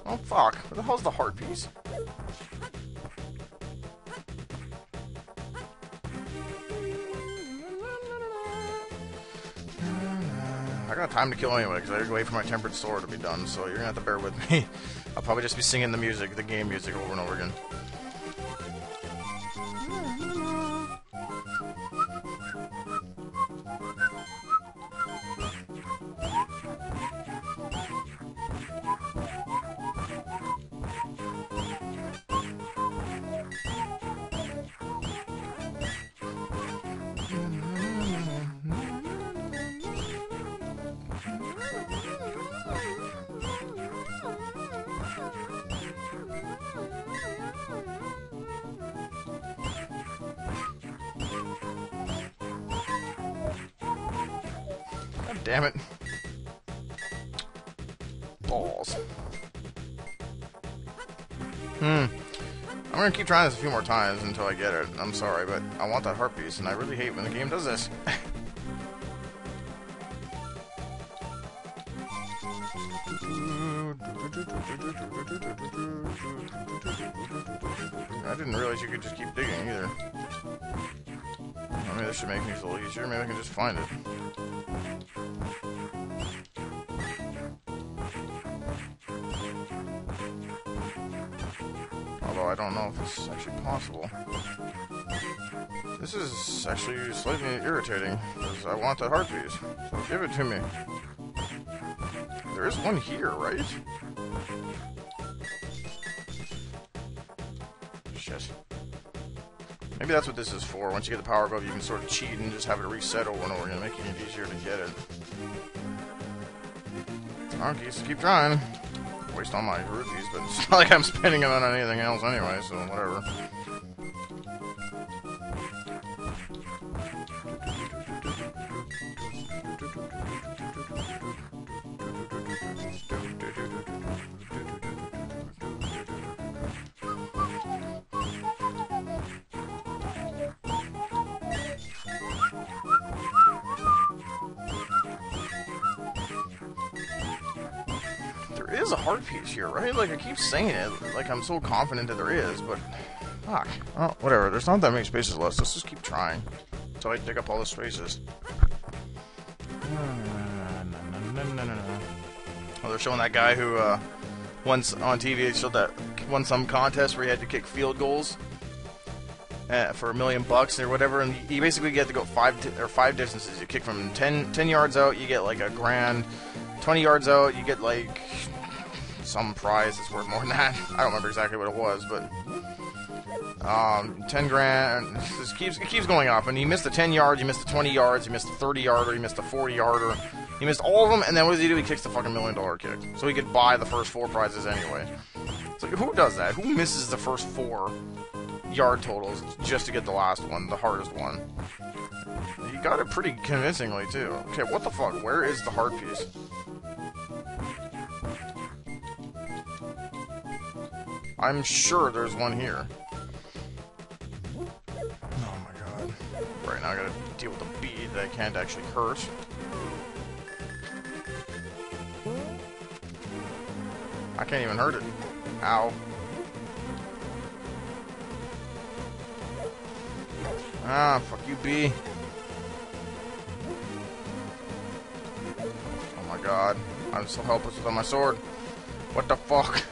Oh fuck, where the hell's the heart piece? I got time to kill anyway, because I gotta wait for my tempered sword to be done, so you're gonna have to bear with me. I'll probably just be singing the music, the game music, over and over again. God damn it. Balls. I'm gonna keep trying this a few more times until I get it. I'm sorry, but I want that heart piece, and I really hate when the game does this. I didn't realize you could just keep digging either. I mean, this should make things a little easier. Maybe I can just find it. Although I don't know if this is actually possible. This is actually slightly irritating, because I want that heart piece. So give it to me. There is one here, right? Shit. Maybe that's what this is for. Once you get the power glove, you can sort of cheat and just have it reset over and over again, making it easier to get it. Okay, so keep trying. Waste all my rupees, but it's not like I'm spending them on anything else anyway, so whatever. There is a heart piece here, right? Like, I keep saying it, like I'm so confident that there is, but fuck. Oh, whatever. There's not that many spaces left. Let's just keep trying until I dig up all the spaces. Oh, they're showing that guy who once on TV they showed that won some contest where he had to kick field goals for $1 million or whatever, and you basically get to go five distances. You kick from 10 yards out, you get like a grand. 20 yards out, you get like some prize that's worth more than that. I don't remember exactly what it was, but 10 grand. It keeps going up. And you missed the 10 yards, you missed the 20 yards, you missed the 30 yarder, you missed the 40 yarder. He missed all of them, and then what does he do? He kicks the fucking $1 million kick, so he could buy the first 4 prizes anyway. It's like, who does that? Who misses the first 4 yard totals just to get the last one, the hardest one? He got it pretty convincingly too. Okay, what the fuck? Where is the heart piece? I'm sure there's one here. Oh my god. Right now I gotta deal with a bead that I can't actually hurt. I can't even hurt it. Ow. Ah, fuck you, bee. Oh my god. I'm so helpless without my sword. What the fuck?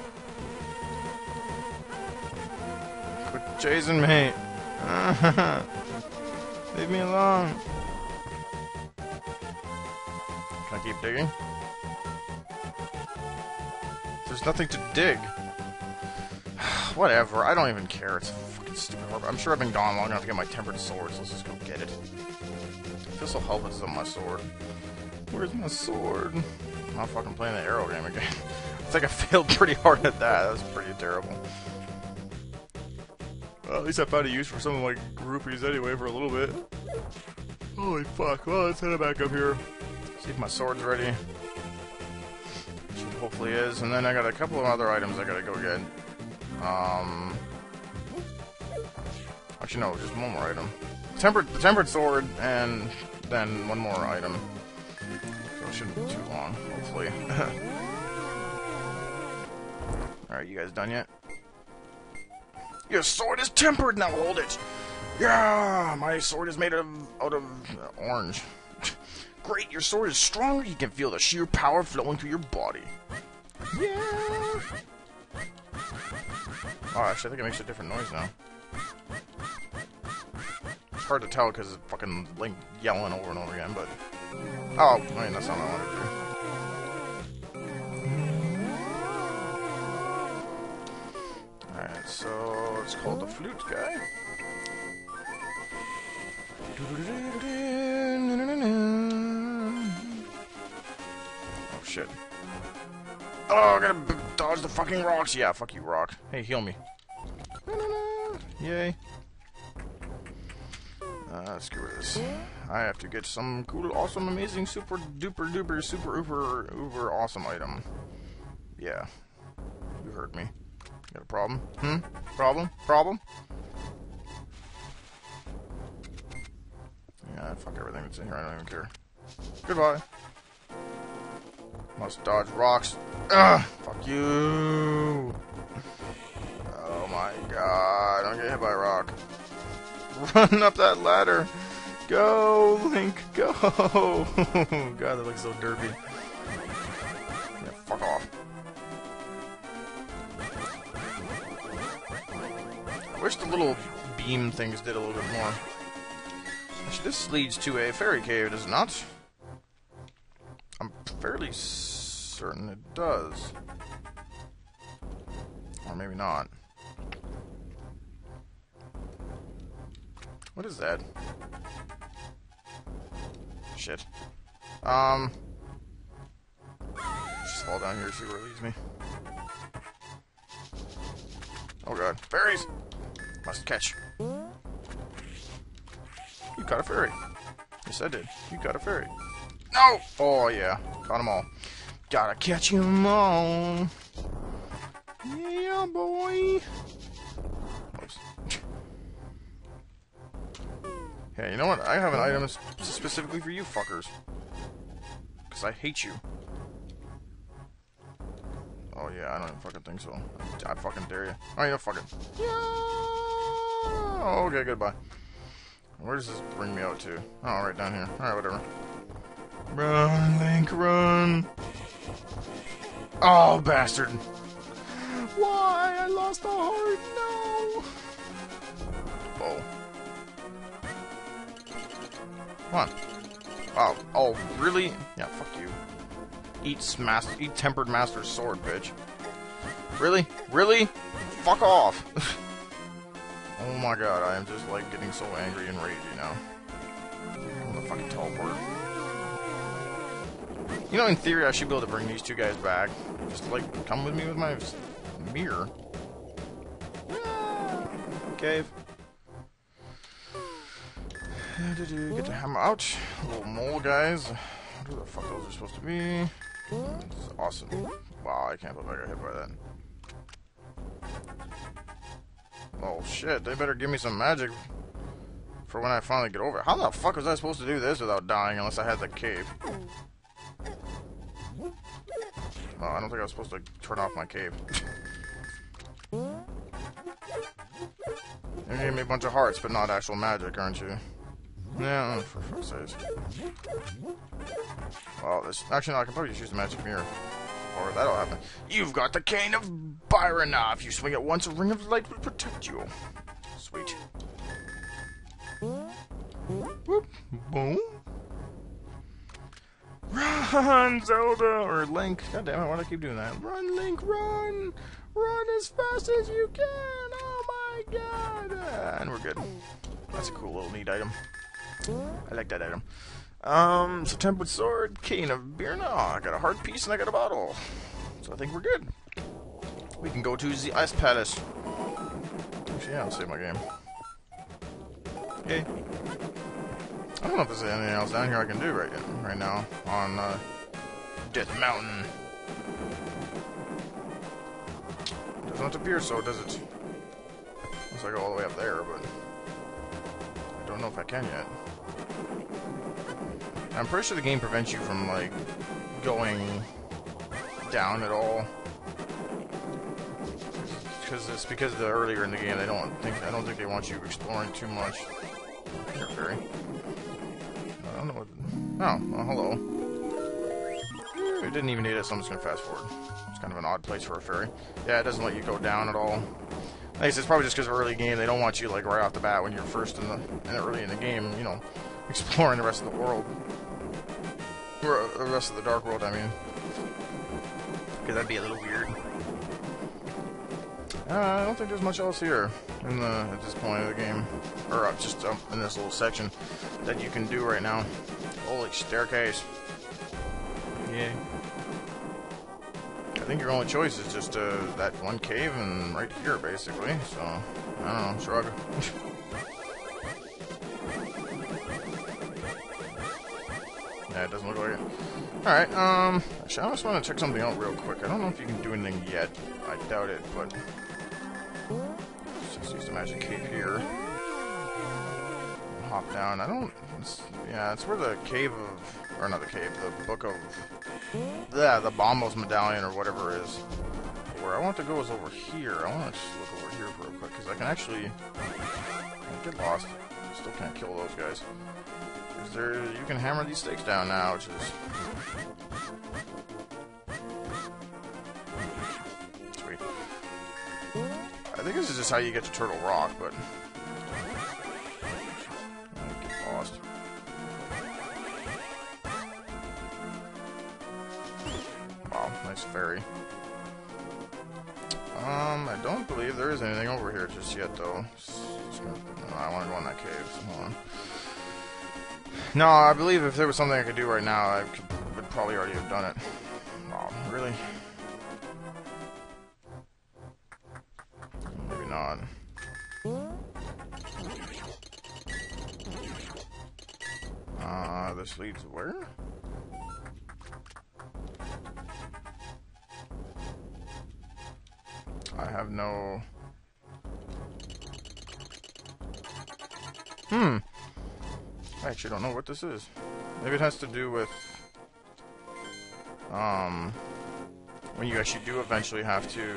Quit chasing me. Leave me alone. Can I keep digging? There's nothing to dig. Whatever, I don't even care. It's fucking stupid. I'm sure I've been gone long enough to get my tempered sword, so let's just go get it. I feel so helpless without my sword. Where's my sword? I'm not fucking playing the arrow game again. I think I failed pretty hard at that. That was pretty terrible. Well, at least I found a use for some of my rupees anyway for a little bit. Holy fuck. Well, let's head back up here. See if my sword's ready. Should hopefully is. And then I got a couple of other items I gotta go get. Actually, no, just one more item. The tempered sword, and then one more item. So it shouldn't be too long, hopefully. Alright, you guys done yet? Your sword is tempered, now hold it! Yeah! My sword is made out of orange. Great, your sword is stronger, you can feel the sheer power flowing through your body. Yeah! Oh, actually, I think it makes a different noise now. It's hard to tell because it's fucking Link yelling over and over again, but... Oh, wait, that's not what I wanted to do. Alright, so it's called the flute guy. Oh shit. Oh, I gotta dodge the fucking rocks. Yeah, fuck you, rock. Hey, heal me. Yay. Screw this. I have to get some cool, awesome, amazing, super duper duper super uber awesome item. Yeah. You heard me. Got a problem? Problem? Problem? Yeah, fuck everything that's in here. I don't even care. Goodbye. Must dodge rocks. Ugh! Fuck you! Oh my god. Don't get hit by a rock. Run up that ladder! Go, Link, go! God, that looks so derpy. Yeah, fuck off. I wish the little beam things did a little bit more. Actually, this leads to a fairy cave, does it not? I'm fairly certain it does. Or maybe not. What is that? Shit. Just fall down here and see where it leads me. Oh god. Fairies! Must catch. You caught a fairy. Yes, I did. You caught a fairy. No! Oh, yeah. Caught them all. Gotta catch them all. Yeah, boy. Oops. Hey, you know what? I have an item specifically for you fuckers. Because I hate you. Oh, yeah, I don't even fucking think so. I fucking dare you. Oh, you know, fuck it. Yeah! Okay, goodbye. Where does this bring me out to? Oh, right down here. Alright, whatever. Run, Link, run! Oh, bastard! Why? I lost a heart! No! Oh. Come on. Oh, oh, really? Yeah, fuck you. Eat tempered master's sword, bitch. Really? Really? Fuck off! Oh my god, I am just like getting so angry and ragey now. I'm the fucking teleporter. You know, in theory, I should be able to bring these two guys back. Just like come with me with my mirror. Cave. Get the hammer out. Little mole guys. Who the fuck those are supposed to be? This is awesome. Wow, I can't believe I got hit by that. Oh shit, they better give me some magic for when I finally get over it. How the fuck was I supposed to do this without dying unless I had the cave? Oh, I don't think I was supposed to turn off my cave. You're giving me a bunch of hearts, but not actual magic, aren't you? Yeah, for fuck's sake. Well, this... Actually, no, I can probably just use the magic mirror. Or that'll happen. You've got the cane of Byron now. If you swing it once, a ring of light will protect you. Sweet. Whoop. Boom. Run, Zelda! Or Link. God damn it, why do I keep doing that? Run, Link, run! Run as fast as you can! Oh my god! And we're good. That's a cool little neat item. I like that item. So tempered sword, cane of beer now. I got a heart piece and I got a bottle. So I think we're good. We can go to the Ice Palace. Actually, yeah, I'll save my game. Okay. I don't know if there's anything else down here I can do right now on Death Mountain. Doesn't appear so, does it? Unless I go all the way up there, but I don't know if I can yet. I'm pretty sure the game prevents you from, like, going down at all. because of the earlier in the game. I don't think they want you exploring too much. Here, fairy. I don't know what. Oh, well, hello. It didn't even need it, so I'm just gonna fast forward. It's kind of an odd place for a fairy. Yeah, it doesn't let you go down at all. I guess it's probably just because of early game. They don't want you like right off the bat when you're first early in the game. You know, exploring the rest of the world, or the rest of the dark world. I mean, because that'd be a little weird. I don't think there's much else here at this point of the game, or just in this little section that you can do right now. Holy staircase! Yeah. I think your only choice is just that one cave and right here, basically. So I don't know. Shrug. Yeah, it doesn't look like it. Alright, actually, I just want to check something out real quick. I don't know if you can do anything yet. I doubt it, but... Let's just use the magic cape here. Hop down. I don't... yeah, it's where the cave of... Or not the cave, the book of... Yeah, the Bombos medallion or whatever it is. Where I want to go is over here. I want to just look over here real quick, because I can actually... get lost. Still can't kill those guys. You can hammer these stakes down now, which is sweet. I think this is just how you get to Turtle Rock, but get lost. Wow, nice fairy. I don't believe there is anything over here just yet, though. I want to go in that cave, so hold on. No, I believe if there was something I could do right now, I would probably already have done it. Oh, really? Maybe not. This leads where? I have no... I actually don't know what this is. Maybe it has to do with when you actually do eventually have to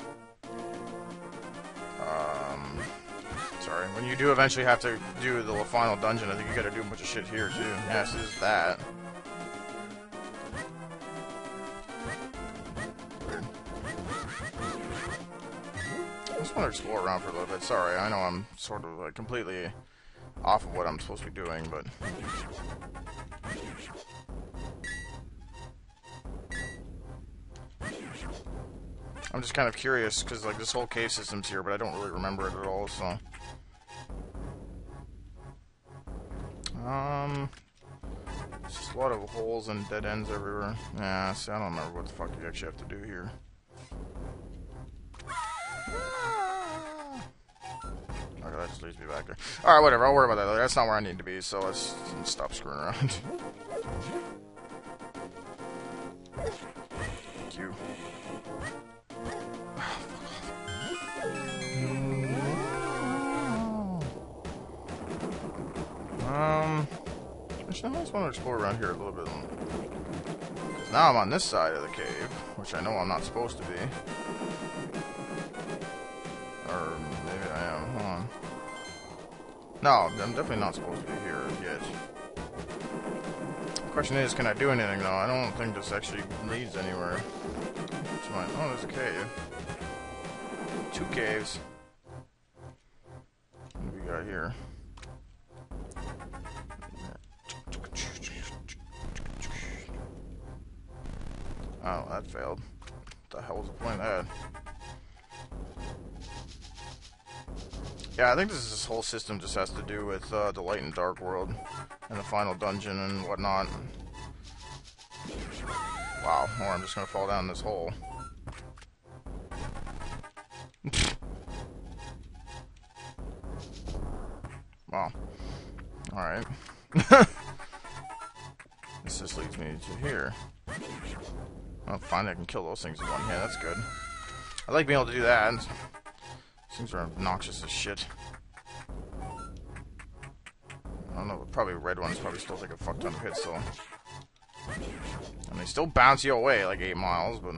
sorry, when you do eventually have to do the final dungeon. I think you gotta do a bunch of shit here too. Yes, it is that. Weird. I just want to explore around for a little bit. Sorry, I know I'm sort of like completely off of what I'm supposed to be doing, but I'm just kind of curious because like this whole cave system's here, but I don't really remember it at all. So it's just a lot of holes and dead ends everywhere. Yeah, see, I don't remember what the fuck you actually have to do here. Okay, that just leads me back there. Alright, whatever, I'll worry about that later. That's not where I need to be, so let's stop screwing around. Thank you. Actually, I just want to explore around here a little bit. Because now I'm on this side of the cave, which I know I'm not supposed to be. Or maybe I am. Hold on. No, I'm definitely not supposed to be here yet. The question is, can I do anything though? I don't think this actually leads anywhere. Oh, there's a cave. 2 caves. What do we got here? Oh, that failed. What the hell was the point of that? Yeah, I think this whole system just has to do with the light and dark world and the final dungeon and whatnot. Wow, or I'm just gonna fall down this hole. Wow. Alright. This just leads me to here. Oh, finally I can kill those things in one hit. That's good. I like being able to do that. These things are obnoxious as shit. I don't know, probably red ones probably still take a fuck ton of hits, though. And they still bounce you away like 8 miles, but...